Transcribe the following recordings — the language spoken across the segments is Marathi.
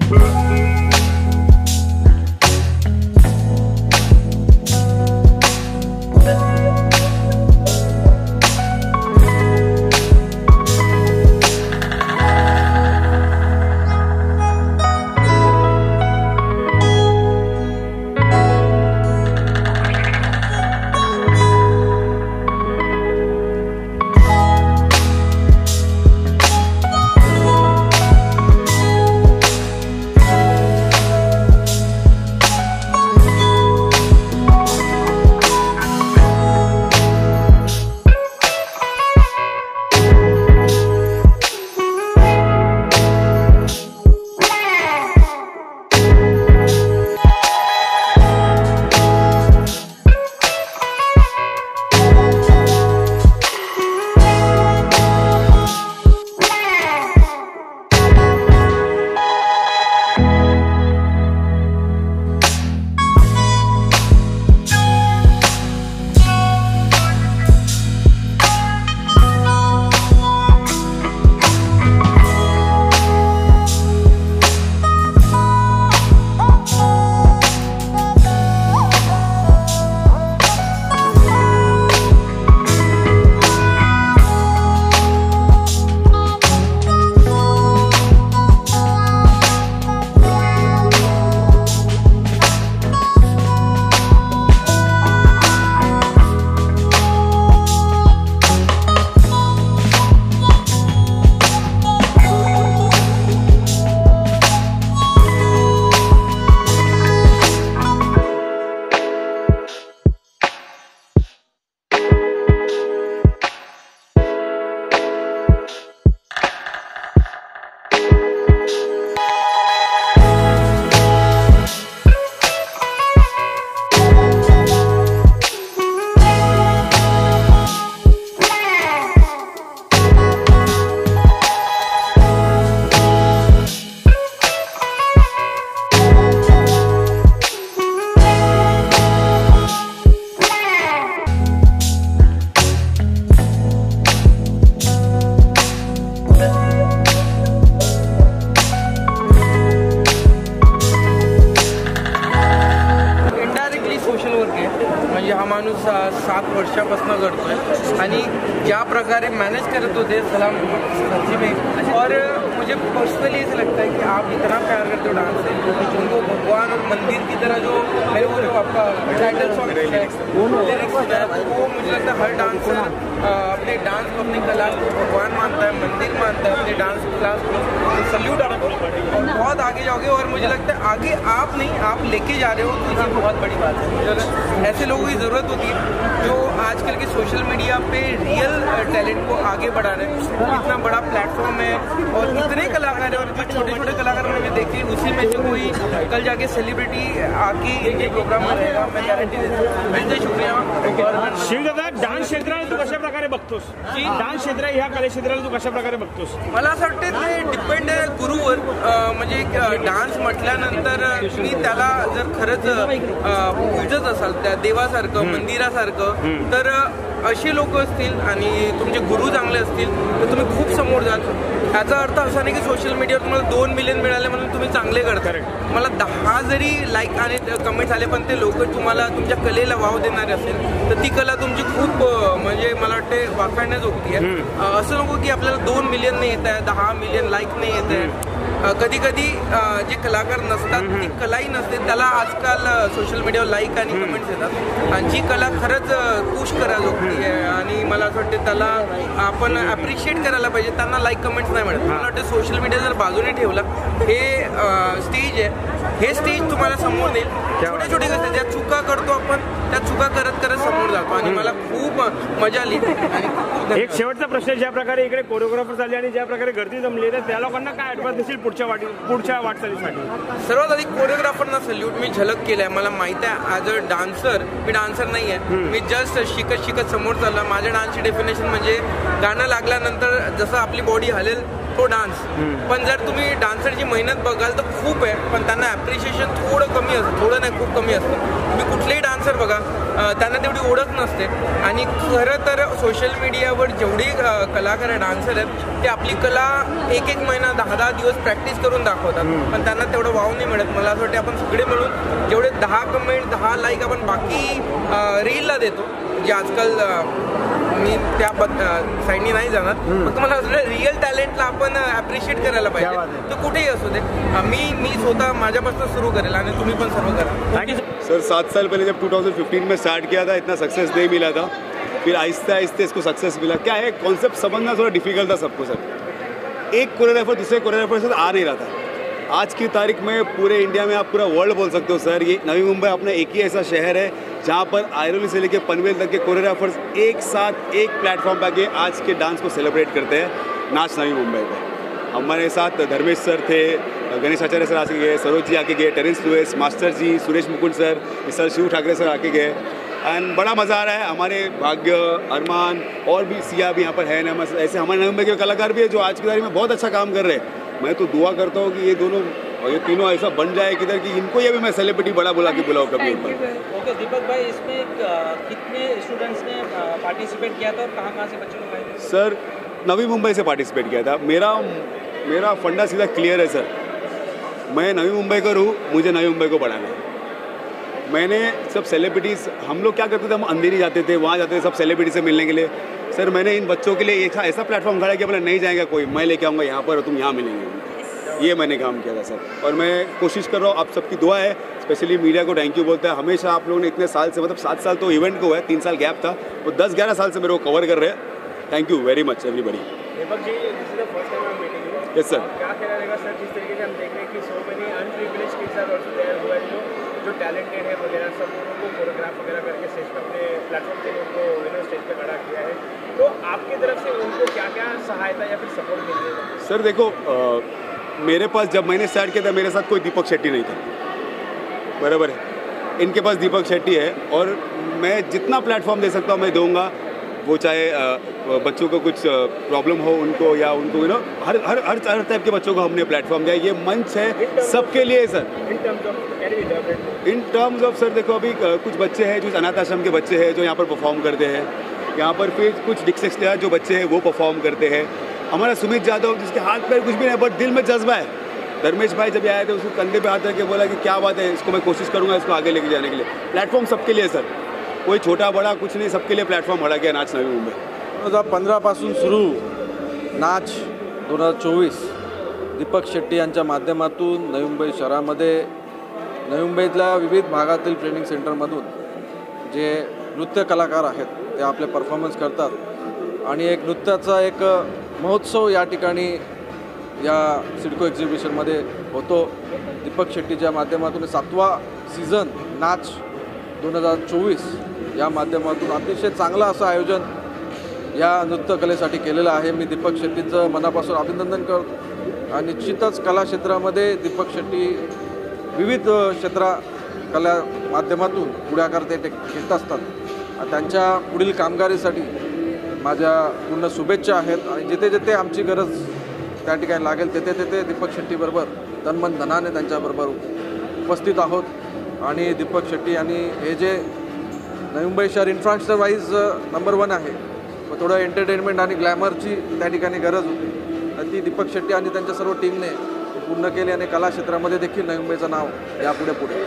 माणूस 7 वर्षापासून करतोय आणि ज्या प्रकारे मैनेज करते होते सलाम सच्ची में। और मुझे पर्सनली ऐसा लगता है कि आप इतना प्यार करते हो डांस से, उनको भगवान और मंदिर की तरह जो मेरे वो जो आपका टाइटल सॉन्ग है लिरिक्स है वो मुझे लगता है हर डांसर अपने डांस को अपनी कला को भगवान मानता है, मंदिर मानता है, अपने डांस क्लास को सल्यूट आपको और बहुत आगे जाओगे। और मुझे लगता है आगे आप नहीं आप लेके जा रहे हो तो ये बहुत बड़ी बात है। मुझे ऐसे लोगों की ज़रूरत होती है जो आजकल के सोशल मीडिया पे रियल टैलेंट को आगे बढ़ा रहे हैं। इतना बड़ा प्लेटफॉर्म है और इतने कलाकार हैं और जो छोटे छोटे कलाकार मैंने देखे उसी में से कोई कल जाके सेलिब्रिटी आके इनके प्रोग्राम में रहेगा, मैं गारंटी देता हूँ। म्हणजे शुक्रिया। शिवदादा, डान्स क्षेत्राला तू कशा प्रकारे बघतोस? डान्स क्षेत्र ह्या कले क्षेत्राला तू कशा प्रकारे बघतोस? मला असं वाटतं ते डिपेंड आहे गुरुवर। म्हणजे डान्स म्हटल्यानंतर तुम्ही त्याला जर खरंच पूजत असाल त्या देवासारखं मंदिरासारखं तर असे लोक असतील आणि तुमचे गुरु चांगले असतील तर तुम्ही खूप समोर जाल। याचा अर्थ असा नाही की सोशल मीडियावर तुम्हाला 2 मिलियन मिळाले म्हणून तुम्ही चांगले करता। मला 10 जरी लाईक आणि कमेंट्स आले पण ते लोक तुम्हाला तुमच्या कलेला वाव देणारे असेल तर ती कला तुमची खूप म्हणजे मला वाटते वाखाणण्याच होती आहे। असं नको की आपल्याला 2 मिलियन नाही येत आहे, 10 मिलियन लाईक नाही येत आहे। कधी कधी जे कलाकार नसतात ती कलाही नसते त्याला आजकाल सोशल मीडियावर लाईक आणि कमेंट्स येतात आणि जी कला खरंच पुश करायला होती आहे आणि मला असं वाटतं त्याला आपण ॲप्रिशिएट करायला पाहिजे। त्यांना लाईक कमेंट्स नाही मिळत। मला वाटतं सोशल मीडिया जर बाजूने ठेवलं हे स्टेज आहे, हे स्टेज तुम्हाला समोर देईल। छोटे छोटे कसं ज्या चुका करतो आपण त्या चुका करत करत समोर जातो आणि मला खूप मजा आली। आणि एक शेवटचा प्रश्न, ज्या प्रकारे इकडे कोरिओग्राफर झाले आणि ज्या प्रकारे गर्दी जमली तर त्या लोकांना काय ॲडव्हान्स देशील पुढच्या वाटचालीसाठी? सर्वात आधी कोरिओग्राफरना सल्यूट। मी झलक केलाय, मला माहिती आहे ॲज अ डान्सर मी डान्सर नाही आहे, मी जस्ट शिकत शिकत समोर चालला। माझ्या डान्सची डेफिनेशन म्हणजे गाणं लागल्यानंतर जसं आपली बॉडी हलेल तो डान्स. पण जर तुम्ही डान्सरची मेहनत बघाल तर खूप आहे, पण त्यांना ॲप्रिशिएशन थोडं कमी असतं, थोडं नाही खूप कमी असतं. तुम्ही कुठलेही डान्सर बघा, त्यांना तेवढी ओळख नसते. आणि खरं तर सोशल मीडियावर जेवढी कलाकार डान्सर आहेत ते आपली कला एक महिना 10 दिवस प्रॅक्टिस करून दाखवतात, पण त्यांना तेवढं वाव नाही मिळत. मला असं वाटतं आपण सगळे मिळून जेवढे 10 कमेंट 10 लाईक आपण बाकी रीलला देतो, जे आजकाल मी त्या साईडनी नाही जाणार, फक्त मला असं रिअल टॅलेंटला आपण ॲप्रिशिएट करायला पाहिजे. तर कुठेही असू दे, मी स्वतः माझ्यापासून सुरू करेल आणि तुम्ही पण सर्व करा. Thank you sir. 7 साल पहले जब 2015 में स्टार्ट किया था, इतना सक्सेस नहीं मिला था, फिर आहिस्ते आहिस्ते इसको सक्सेस मिला. क्या है, कॉन्सेप्ट समझना थोड़ा डिफिकल्ट था सबको. सर एक कोरियोग्राफर दूसरे कोरियोग्राफर से आ नहीं रहा था. आज की तारीख में पूरे इंडिया में आप पूरा वर्ल्ड बोल सकते हो सर. ये नवी मुंबई अपना एक ही ऐसा शहर है जहाँ पर आयरोली से लेकर पनवेल तक के कोरियोग्राफर्स एक साथ एक प्लेटफॉर्म पर आके आज के डांस को सेलिब्रेट करते हैं. नाच नवी मुंबई पे हमारे साथ धर्मेश सर थे, गणेश आचार्य सर आके गए, सरोज जी आके गए, Terence Lewis, master ji, Suresh Mukund sir, sir Shiv Thackeray sir आके गए. एंड बड़ा मज़ा आ रहा है. हमारे भाग्य, अरमान और भी सिया भी यहाँ पर है ना, ऐसे हमारे नवी मुंबई के कलाकार भी है जो आज की तारीख में बहुत अच्छा काम कर रहे हैं. मैं तो दुआ करता हूँ कि ये तीनों ऐसा बन जाए किधर कि इनको ये भी मैं सेलिब्रिटी बड़ा बुला के बुलाऊँ कभी ऊपर. ओके दीपक भाई, इसमें कितने स्टूडेंट्स ने पार्टिसिपेट किया था और कहाँ से बच्चे लोग आए थे? सर नवी मुंबई से पार्टिसिपेट किया था. मेरा फंडा सीधा क्लियर है सर. मैं नवी मुंबई का हूँ, मुझे नवी मुंबई को बढ़ाना है. मैंने सब सेलिब्रिटीज़, हम लोग क्या करते थे, हम अंधेरी जाते थे, वहाँ जाते थे सब सेलिब्रिटी से मिलने के लिए. सर मैंने इन बच्चों के लिए एक ऐसा प्लेटफॉर्म खड़ा किया, बोला नहीं जाएगा कोई, मैं लेके आऊँगा यहाँ पर और तुम यहाँ मिलेंगे. ये मैंने काम किया था सर. और मैं कोशिश कर रहा हूँ, आप सबकी दुआ है, स्पेशली मीडिया को थैंक यू बोलता है. हमेशा आप लोगों ने इतने साल से, मतलब 7 साल तो इवेंट को है, 3 साल गैप था, वो 10-11 साल से मेरे को कवर कर रहे हैं. Thank you very much everybody. Deepak ji, this is the first time I am meeting you. Yes sir. क्या कहना रहेगा सर, जिस तरीके से हम देख रहे हैं कि so many unprivileged kids are also there who are जो टैलेंटेड है वगैरह, सब उनको कोरियोग्राफ वगैरह करके स्टेज पे अपने प्लेटफॉर्म पे उनको स्टेज पे खड़ा किया है. तो आपकी तरफ से उनको क्या क्या सहायता या फिर सपोर्ट मिल रही है? सर देखो, मेरे पास जब मैंने स्टार्ट किया था मेरे साथ कोई दीपक शेट्टी नहीं था, बराबर है. इनके पास दीपक शेट्टी है और मैं जितना प्लेटफॉर्म दे सकता हूँ मैं दूंगा. वो चाहे बच्चों को कुछ प्रॉब्लम हो उनको, या उनको हर टाइप के बच्चों को हमने प्लेटफॉर्म दिया. ये मंच है सबके लिए sir. In terms of sir देखो, अभी कुछ बच्चे हैं जो अनाथ आश्रम के बच्चे हैं जो यहाँ पर परफॉर्म करते हैं. यहाँ पर फिर कुछ डिस्लेक्सिया जो बच्चे हैं वो परफॉर्म करते हैं. हमारा सुमित यादव जिसके हाथ पैर कुछ भी नहीं बट दिल में जज्बा है. धर्मेश भाई जब आए थे उसको कंधे पे हाथ रख के बोला कि क्या बात है, इसको मैं कोशिश करूँगा इसको आगे लेके जाने के लिए. प्लेटफॉर्म सबके लिए सर, कोई छोटा बड़ा कुछ नहीं, सबके लिए प्लॅटफॉर्म खड़ा किया नाच नवी मुंबई. 2015 पासून सुरू नाच 2024 दीपक शेट्टी यांच्या माध्यमातून नवी मुंबई शहरामध्ये, नवी मुंबईतल्या विविध भागातील ट्रेनिंग सेंटरमधून जे नृत्य कलाकार आहेत ते आपले परफॉर्मन्स करतात आणि एक नृत्याचा एक महोत्सव या ठिकाणी या सिडको एक्झिबिशनमध्ये होतो. दीपक शेट्टीच्या माध्यमातून 7वा सीझन नाच 2024 या माध्यमातून अतिशय चांगलं असं आयोजन या नृत्यकलेसाठी केलेलं आहे. मी दीपक शेट्टीचं मनापासून अभिनंदन करतो आणि निश्चितच कला क्षेत्रामध्ये दीपक शेट्टी विविध कला माध्यमातून पुढाकार ते घेत असतात. त्यांच्या पुढील कामगिरीसाठी माझ्या पूर्ण शुभेच्छा आहेत आणि जिथे जिथे आमची गरज त्या ठिकाणी लागेल तिथे तिथे दीपक शेट्टीबरोबर तनमन धनाने त्यांच्याबरोबर उपस्थित आहोत. आणि दीपक शेट्टी यांनी हे जे नवी मुंबई शहर इन्फ्रास्ट्रक्चर वाईज नंबर 1 आहे, व थोडं एंटरटेनमेंट आणि ग्लॅमरची त्या ठिकाणी गरज होती, ती दीपक शेट्टी आणि त्यांच्या सर्व टीमने पूर्ण केली आणि कला क्षेत्रामध्ये देखील नवी मुंबईचं नाव यापुढे पुढे.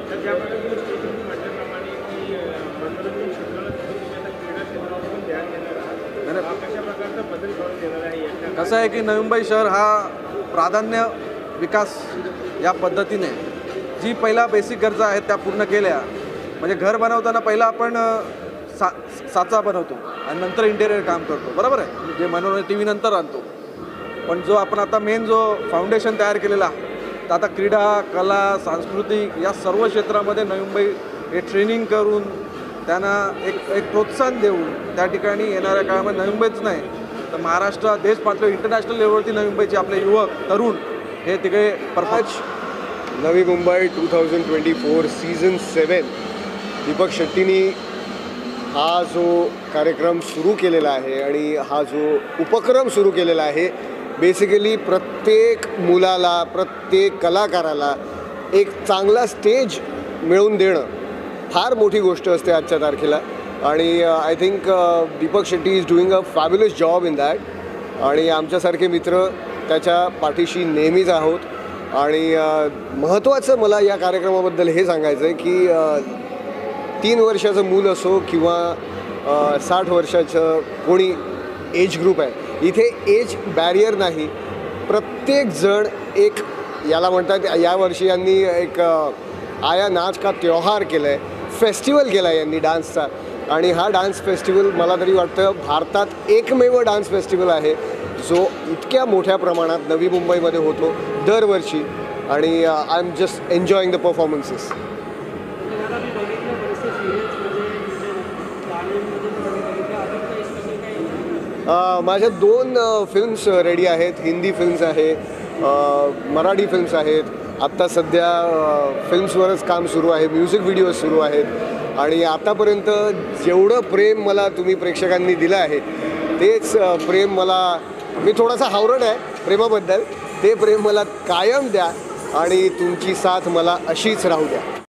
कसं आहे की नवी मुंबई शहर हा प्राधान्य विकास या पद्धतीने जी पहिला बेसिक गरजा आहेत त्या पूर्ण केल्या. म्हणजे घर बनवताना पहिला आपण साचा बनवतो आणि नंतर इंटेरियर काम करतो, बरोबर आहे, जे मनोरंजन टी व्ही नंतर आणतो. पण जो आपण आता मेन जो फाउंडेशन तयार केलेला आहे, तर आता क्रीडा, कला, सांस्कृतिक या सर्व क्षेत्रामध्ये नवी मुंबई हे ट्रेनिंग करून त्यांना एक प्रोत्साहन देऊन त्या ठिकाणी येणाऱ्या काळामध्ये नवी मुंबईच नाही तर महाराष्ट्र, देश पातळीवर इंटरनॅशनल लेवलवरती नवी मुंबईचे आपले युवक तरुण हे तिकडे परफॉर्म. नवी मुंबई 2024 सीझन 7 दीपक शेट्टीनी हा जो कार्यक्रम सुरू केलेला आहे आणि हा जो उपक्रम सुरू केलेला आहे बेसिकली प्रत्येक मुलाला, प्रत्येक कलाकाराला एक चांगला स्टेज मिळवून देणं फार मोठी गोष्ट असते आजच्या तारखेला. आणि I think Deepak Shetty is doing a fabulous job in that. आणि आमच्यासारखे मित्र त्याच्या पाठीशी नेहमीच आहोत. आणि महत्त्वाचं मला या कार्यक्रमाबद्दल हे सांगायचं आहे की 3 वर्षाचं मूल असो किंवा 60 वर्षाचं कोणी एज ग्रुप आहे, इथे एज बॅरियर नाही. प्रत्येकजण एक याला म्हणतात, यावर्षी यांनी एक आया नाच का त्योहार केला आहे, फेस्टिवल केला आहे यांनी डान्सचा. आणि हा डान्स फेस्टिवल मला तरी वाटतं भारतात एकमेव डान्स फेस्टिवल आहे जो इतक्या मोठ्या प्रमाणात नवी मुंबईमध्ये होतो दरवर्षी. आणि I am just enjoying the performances. माझ्या 2 फिल्म्स रेडी आहेत. हिंदी फिल्म्स आहे, मराठी फिल्म्स आहेत. आत्ता सध्या फिल्म्सवरच काम सुरू आहे, म्युझिक व्हिडिओज सुरू आहेत. आणि आतापर्यंत जेवढं प्रेम मला तुम्ही प्रेक्षकांनी दिलं आहे तेच प्रेम मला, मी थोडासा हावरट आहे प्रेमाबद्दल, ते प्रेम मला कायम द्या आणि तुमची साथ मला अशीच राहू द्या.